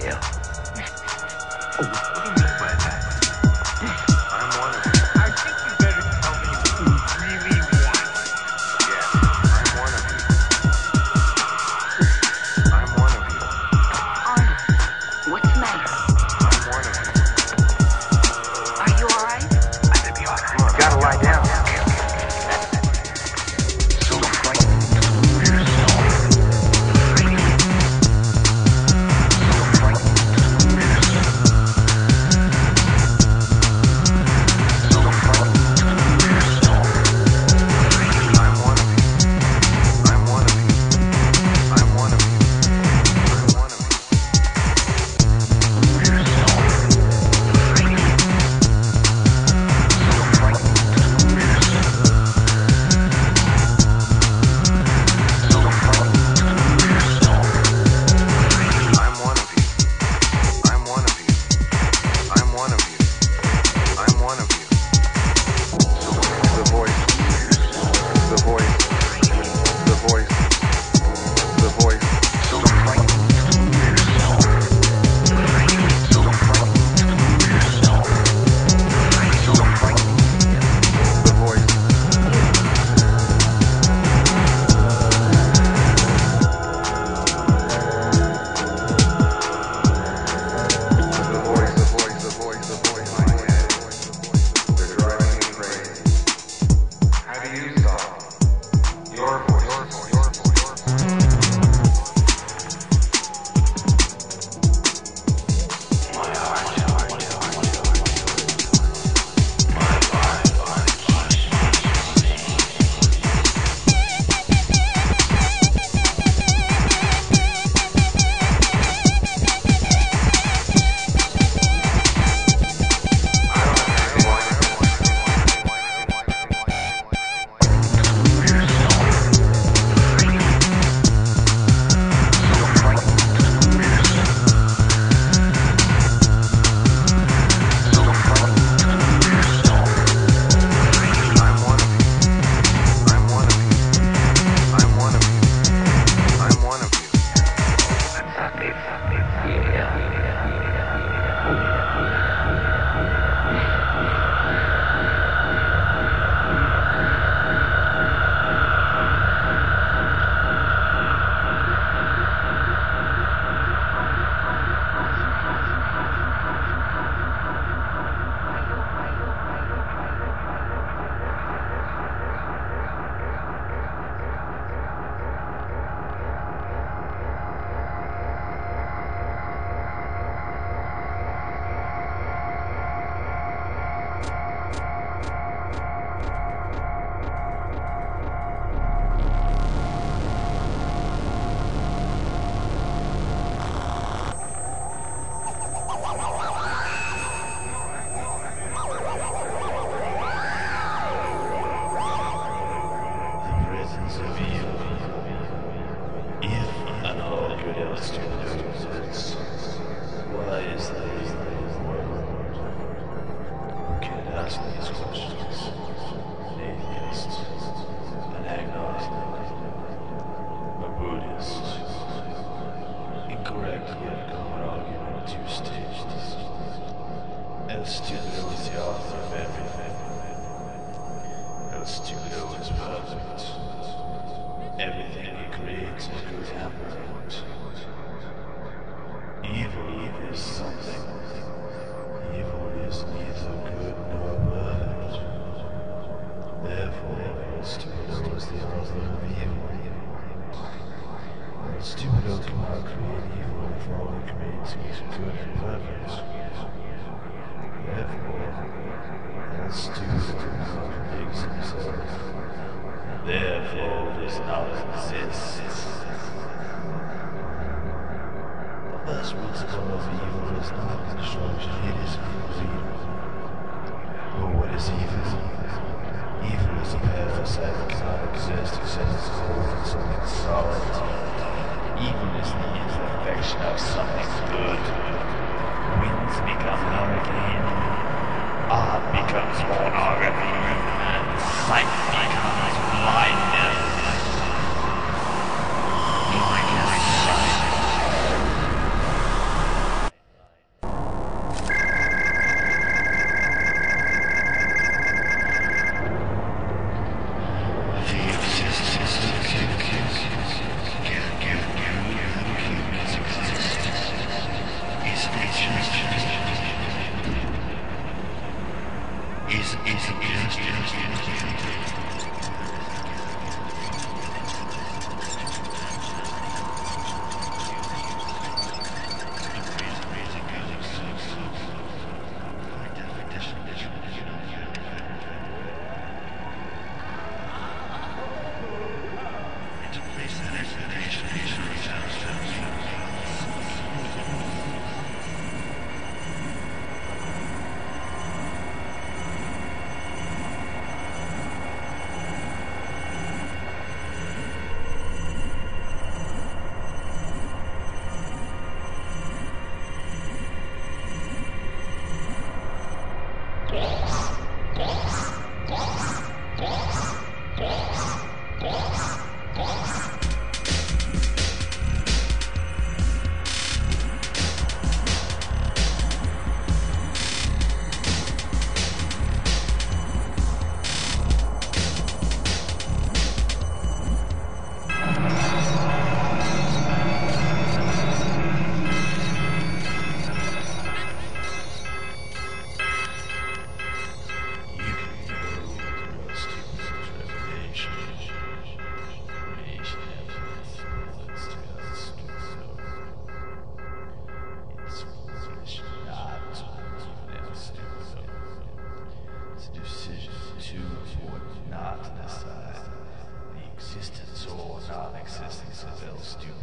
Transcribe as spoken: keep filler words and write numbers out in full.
Yeah. What do you mean by that? I'm one of you. I think you better tell me what you really want. Yes, I'm one of you. I'm one of you. Arnold, what's the matter? I'm one of you. Are you alright? I should be alright. You gotta lie down. So frightened. We're so frightened. So frightened. We're so So frightened. We're so I'm one of you. I'm one of you. I'm one of you. I'm one of you. We're so frightened. So frightened. We're so So frightened. We're so I'm one of you. I'm one of you. I'm one of you. I'm one of you. The voice. The voice. The voice. The voice. So frightened. We're so So frightened. We're so So frightened. The voice. The voice, the voice, the voice, the voice in my head. They're driving me crazy. How do you solve your voice? Your voice. Your voice. My heart, my heart, we're so So frightened. We're so So frightened. We're so I'm one of you. I'm one of you. I'm one of you. I'm one of you. The presence of evil. If and all good else to knows, why is there evil in the world? Who can ask these questions? An atheist, an agnostic, a Buddhist. Incorrect yet common argument two stages. El Stupido is the author of everything. El Stupido is perfect. Everything he creates is good and perfect. Evil is something. Evil is neither good nor perfect. Therefore, El Stupido is the author of evil. El Stupido cannot create evil if all he creates is good and perfect. Therefore, El Stupido contradicts himself. Therefore, does not exist. The first principle of evil is not construction, it is freedom. But what is evil? Evil is a parasite that cannot exist except as cold and something solid. Evil is the imperfection of something good. Winds become hurricane, art becomes pornography, and sight becomes blindness. Like a sight. stupid.